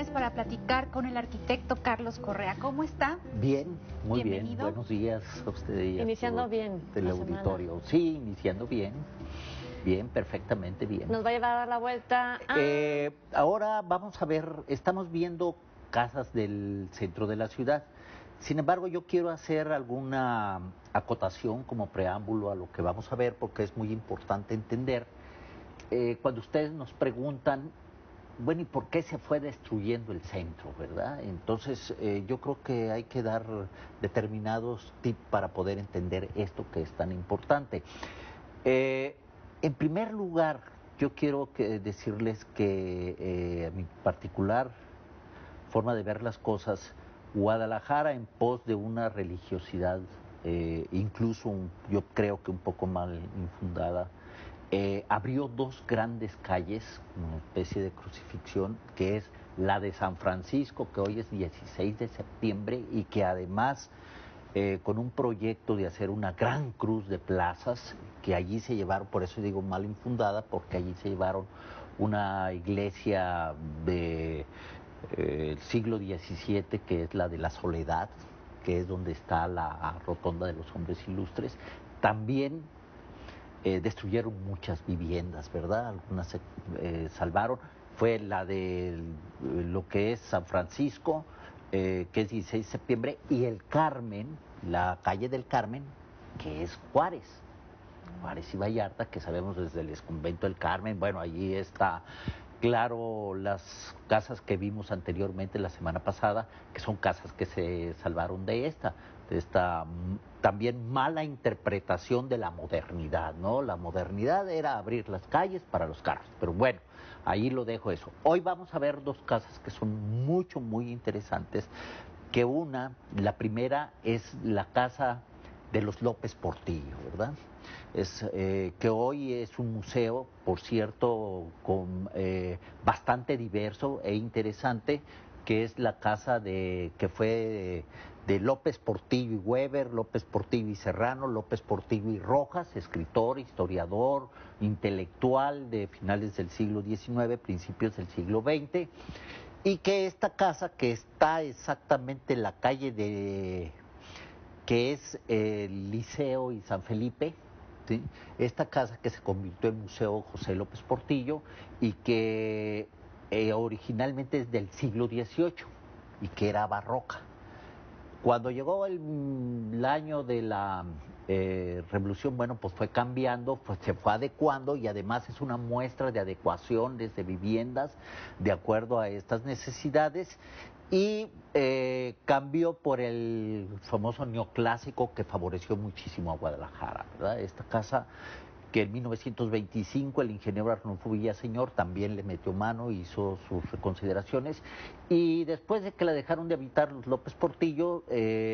viernes para platicar con el arquitecto Carlos Correa. ¿Cómo está? Bien, muy bien. Bienvenido. Buenos días a ustedes. Iniciando bien Del la auditorio. semana. Sí, iniciando bien. Bien, perfectamente bien. Nos va a llevar a dar la vuelta a... Ahora vamos a ver, estamos viendo casas del centro de la ciudad. Sin embargo, yo quiero hacer alguna acotación como preámbulo a lo que vamos a ver, porque es muy importante entender. Cuando ustedes nos preguntan, bueno, ¿y por qué se fue destruyendo el centro, verdad? Entonces, yo creo que hay que dar determinados tips para poder entender esto que es tan importante. En primer lugar, yo quiero decirles que mi particular forma de ver las cosas, Guadalajara en pos de una religiosidad, incluso yo creo que un poco mal infundada, abrió dos grandes calles, una especie de crucifixión, que es la de San Francisco, que hoy es 16 de septiembre, y que además, con un proyecto de hacer una gran cruz de plazas, que allí se llevaron, por eso digo mal infundada, porque allí se llevaron una iglesia de el siglo XVII, que es la de la Soledad, que es donde está la rotonda de los hombres ilustres. También destruyeron muchas viviendas, ¿verdad? Algunas se salvaron. Fue la de lo que es San Francisco, que es 16 de septiembre, y el Carmen, la calle del Carmen, que es Juárez. Juárez y Vallarta, que sabemos desde el exconvento del Carmen. Bueno, allí está claro las casas que vimos anteriormente la semana pasada, que son casas que se salvaron de esta también mala interpretación de la modernidad, ¿no? La modernidad era abrir las calles para los carros, pero bueno, ahí lo dejo eso. Hoy vamos a ver dos casas que son muy interesantes, que la primera es la casa de los López Portillo, ¿verdad? Que hoy es un museo, por cierto, bastante diverso e interesante, que es la casa que fue de López Portillo y Weber, López Portillo y Serrano, López Portillo y Rojas, escritor, historiador, intelectual de finales del siglo XIX, principios del siglo XX, y que esta casa, que está exactamente en la calle que es el Liceo y San Felipe, ¿sí? Esta casa que se convirtió en Museo José López Portillo y que originalmente es del siglo XVIII y que era barroca. Cuando llegó el año de la revolución, bueno, pues fue cambiando, pues se fue adecuando, y además es una muestra de adecuación desde viviendas de acuerdo a estas necesidades, y cambió por el famoso neoclásico que favoreció muchísimo a Guadalajara, ¿verdad? Esta casa que en 1925 el ingeniero Arnulfo Villaseñor también le metió mano, hizo sus reconsideraciones, y después de que la dejaron de habitar los López Portillo,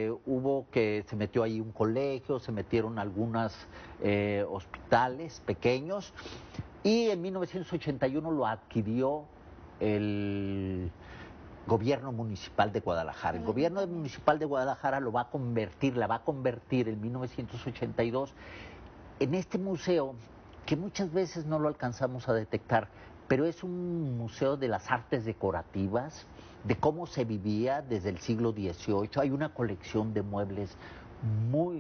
se metió ahí un colegio, se metieron algunos hospitales pequeños, y en 1981 lo adquirió el Gobierno Municipal de Guadalajara. El Gobierno Municipal de Guadalajara la va a convertir en 1982 en este museo, que muchas veces no lo alcanzamos a detectar, pero es un museo de las artes decorativas, de cómo se vivía desde el siglo XVIII. Hay una colección de muebles muy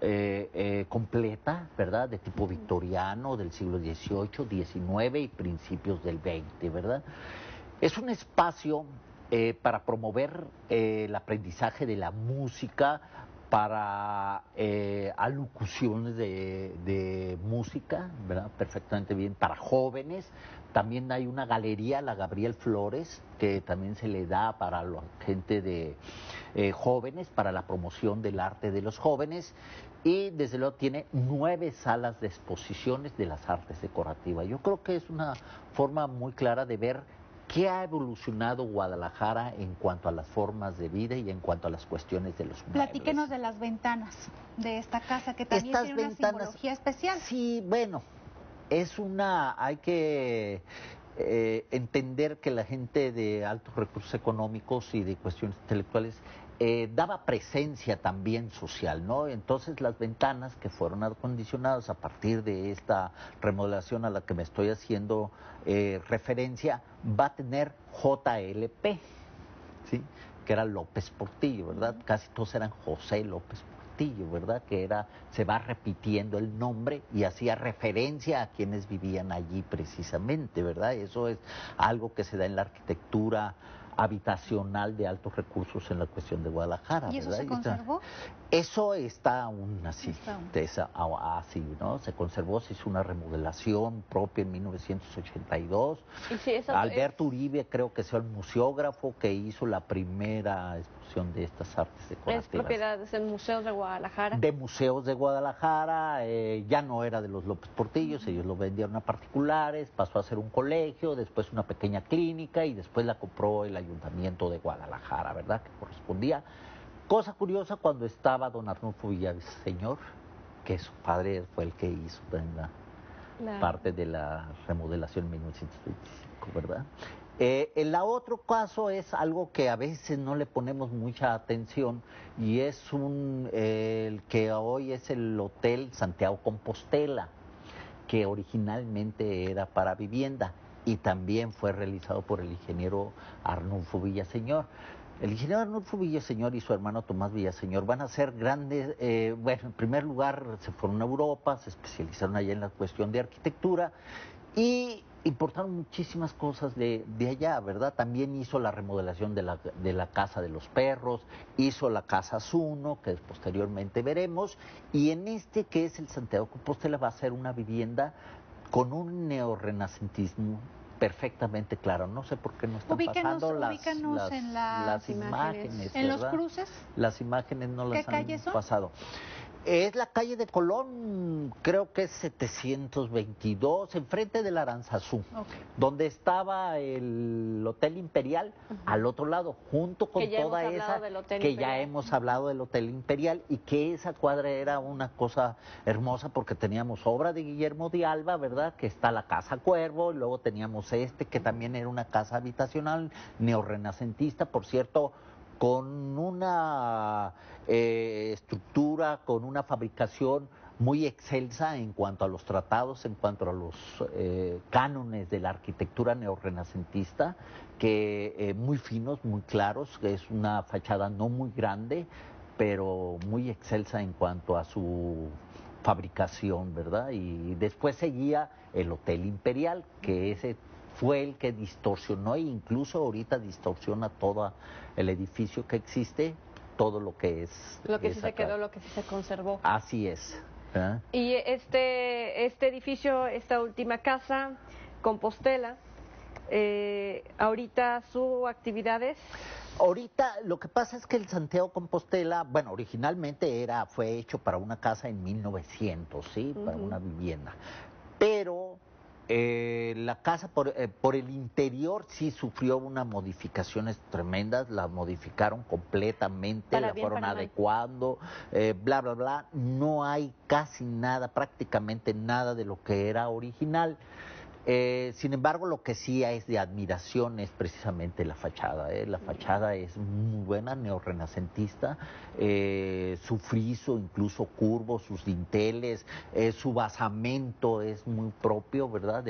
completa, ¿verdad?, de tipo victoriano, del siglo XVIII, XIX y principios del XX, ¿verdad? Es un espacio para promover el aprendizaje de la música, para alocuciones de música, ¿verdad?, perfectamente bien, para jóvenes. También hay una galería, la Gabriel Flores, que también se le da para la gente de jóvenes, para la promoción del arte de los jóvenes, y desde luego tiene 9 salas de exposiciones de las artes decorativas. Yo creo que es una forma muy clara de ver ¿qué ha evolucionado Guadalajara en cuanto a las formas de vida y en cuanto a las cuestiones de los muebles? Platíquenos de las ventanas de esta casa, que también tiene una simbología especial. Sí, bueno, hay que entender que la gente de altos recursos económicos y de cuestiones intelectuales daba presencia también social, ¿no? Entonces las ventanas que fueron acondicionadas a partir de esta remodelación a la que me estoy haciendo referencia, va a tener JLP, ¿sí? Que era López Portillo, ¿verdad? Casi todos eran José López Portillo, ¿verdad? Que se va repitiendo el nombre y hacía referencia a quienes vivían allí precisamente, ¿verdad? Eso es algo que se da en la arquitectura habitacional de altos recursos en la cuestión de Guadalajara. ¿Y eso ¿verdad? se conservó? Eso está aún así, así, ¿no? Se conservó, se hizo una remodelación propia en 1982. Y sí, Alberto Uribe creo que es el museógrafo que hizo la primera exposición de estas artes decorativas. Es propiedad de Museos de Guadalajara. De Museos de Guadalajara, ya no era de los López Portillos, ellos lo vendieron a particulares, pasó a ser un colegio, después una pequeña clínica y después la compró el Ayuntamiento de Guadalajara, ¿verdad? Que correspondía. Cosa curiosa, cuando estaba don Arnulfo Villaseñor, que su padre fue el que hizo parte de la remodelación en 1925, ¿verdad? El otro caso es algo que a veces no le ponemos mucha atención y es el que hoy es el Hotel Santiago Compostela, que originalmente era para vivienda y también fue realizado por el ingeniero Arnulfo Villaseñor. El ingeniero Arnulfo Villaseñor y su hermano Tomás Villaseñor van a ser grandes, bueno, en primer lugar se fueron a Europa, se especializaron allá en la cuestión de arquitectura y importaron muchísimas cosas de allá, ¿verdad? También hizo la remodelación de la Casa de los Perros, hizo la Casa Zuno, que posteriormente veremos, y en este que es el Santiago Compostela va a ser una vivienda con un neorrenacentismo perfectamente claro. No sé por qué no están pasando las imágenes. ¿En los cruces? Las imágenes no las han son? pasado. Es la calle de Colón, creo que es 722, enfrente del Aranzazú, donde estaba el Hotel Imperial, al otro lado, junto con toda esa, que ya hemos hablado del Hotel Imperial, y que esa cuadra era una cosa hermosa porque teníamos obra de Guillermo de Alba, ¿verdad? Que está la Casa Cuervo, y luego teníamos que también era una casa habitacional neorrenacentista, por cierto, con una estructura, con una fabricación muy excelsa en cuanto a los tratados, en cuanto a los cánones de la arquitectura neorrenacentista, que muy finos, muy claros, que es una fachada no muy grande, pero muy excelsa en cuanto a su fabricación, ¿verdad? Y después seguía el Hotel Imperial, que ese fue el que distorsionó e incluso ahorita distorsiona todo el edificio que existe, todo lo que es. Lo que sí se quedó, lo que sí se conservó. Así es. Y este edificio, esta última casa, Compostela, ahorita su actividad es... Ahorita lo que pasa es que el Santiago Compostela, bueno, originalmente fue hecho para una casa en 1900, ¿sí? Para una vivienda. Pero la casa por el interior sí sufrió unas modificaciones tremendas, la modificaron completamente, la fueron adecuando, bla, bla, bla. No hay casi nada, prácticamente nada de lo que era original. Sin embargo, lo que sí es de admiración es precisamente la fachada. La fachada es muy buena, neorrenacentista, su friso, incluso curvo, sus dinteles, su basamento es muy propio, ¿verdad?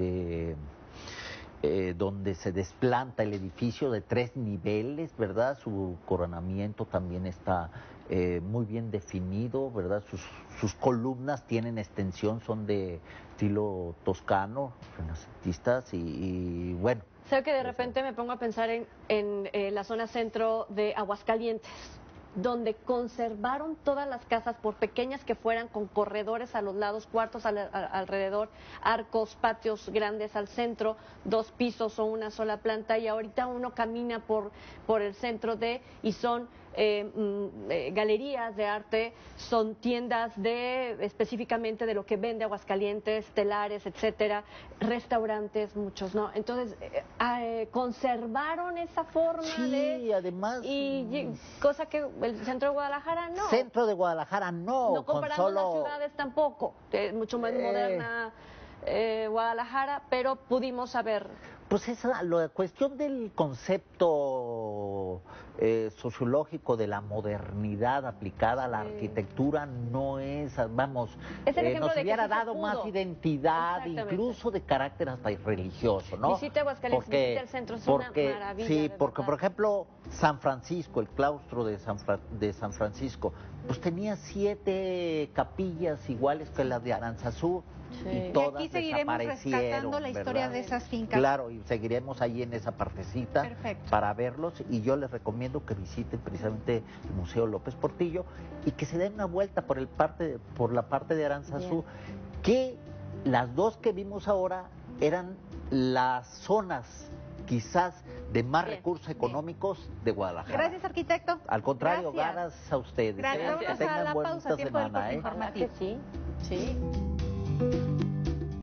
Donde se desplanta el edificio de 3 niveles, ¿verdad? Su coronamiento también está muy bien definido, ¿verdad? Sus columnas tienen extensión, son de estilo toscano, renacentistas y bueno. Sé que de repente me pongo a pensar en la zona centro de Aguascalientes, donde conservaron todas las casas, por pequeñas que fueran, con corredores a los lados, cuartos alrededor, arcos, patios grandes al centro, 2 pisos o una sola planta, y ahorita uno camina por el centro y son galerías de arte, son tiendas específicamente de lo que vende Aguascalientes, telares, etcétera, restaurantes, muchos, ¿no? Entonces, conservaron esa forma además... Y cosa que el centro de Guadalajara no. Centro de Guadalajara no. No comparando las ciudades tampoco, mucho más moderna Guadalajara, pero pudimos saber. Pues la cuestión del concepto sociológico de la modernidad aplicada a la arquitectura no es, vamos, nos hubiera dado más identidad, incluso de carácter hasta religioso, ¿no? Visite Aguascalientes, visite el centro, es una maravilla. Sí, porque por ejemplo, San Francisco, el claustro de San Francisco, pues tenía 7 capillas iguales que las de Aranzazú. Sí. Y todas aquí seguiremos rescatando la historia de esas fincas. Claro, y seguiremos ahí en esa partecita. Perfecto. Para verlos, y yo les recomiendo que visiten precisamente el Museo López Portillo y que se den una vuelta por la parte de Aranzazú, que las dos que vimos ahora eran las zonas quizás de más recursos económicos de Guadalajara. Gracias, arquitecto. Al contrario, gracias a ustedes. Gracias. Que tengan Vamos a la bonita pausa, tiempo del semana. corte informativo. Sí.